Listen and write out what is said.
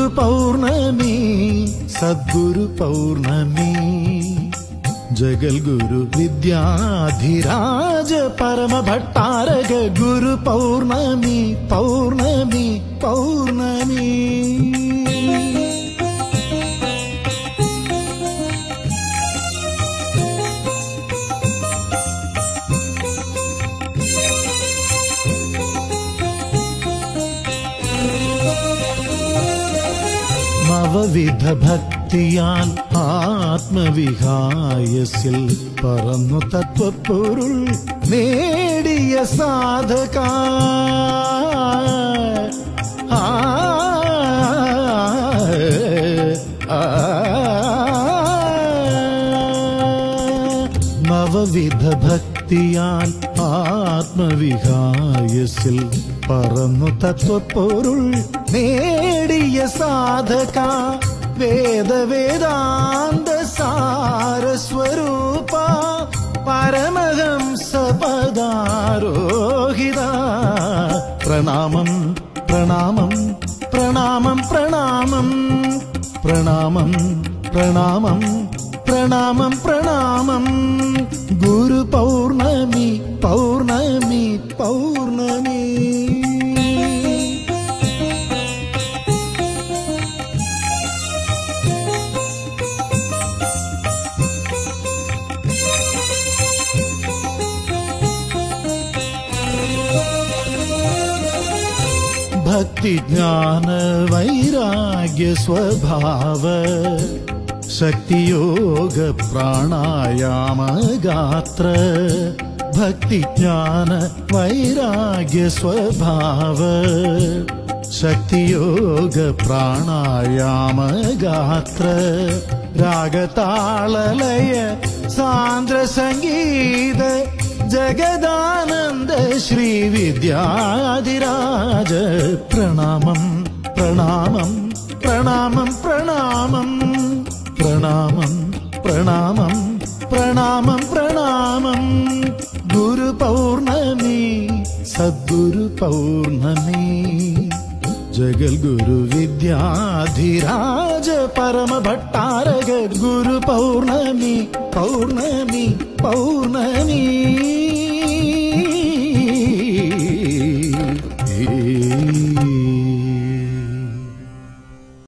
പൗർണമി സദ്ഗുരു പൗർണമി ജഗൽഗുരു വിദ്യാധിരാജ പരമഭട്ടാരക ഗുരു പൗർണമി പൗർണമി പൗർണമി നവവിധ ഭക്തിയാൽ ആത്മവിഹായസിൽ പറന്നു തത്വപ്പൊരുൾ നേടിയ സാധക നവവിധ ഭക്തിയാൽ ആത്മവിഹായസിൽ പറന്നു തത്വപ്പൊരുൾ നേടിയ സാധക വേദവേദാന്ത സാരസ്വരൂപ പരമഹംസ പദാരോഹിത പ്രണാമം പ്രണാമം പ്രണാമം പ്രണാമം പ്രണാമം പ്രണാമം പ്രണാമം പ്രണാമം ഗുരു പൗർണമി പൗർണമി പൗർണമി ഭക്തി ജ്ഞാന വൈരാഗ്യ സ്വഭാവ ശക്തിയോഗ പ്രാണായാമ ഗാത്ര ഭക്തി ജ്ഞാന വൈരാഗ്യ സ്വഭാവ ശക്തിയോഗ പ്രാണായാമ ഗാത്ര രാഗതാളലയ സാന്ദ്ര സംഗീത ജഗദാനന്ദ ശ്രീ വിദ്യാധിരാജ പ്രണാമം പ്രണാമം പ്രണാമം പ്രണാമം പ്രണാമം പ്രണാമം പ്രണാമം പ്രണാമം ഗുരു പൗർണമി സദ്ഗുരു പൗർണമി ജഗൽഗുരു വിദ്യാധിരാജ പരമഭട്ടാരക ഗുരു പൗർണമി പൗർണമി പൗർണമി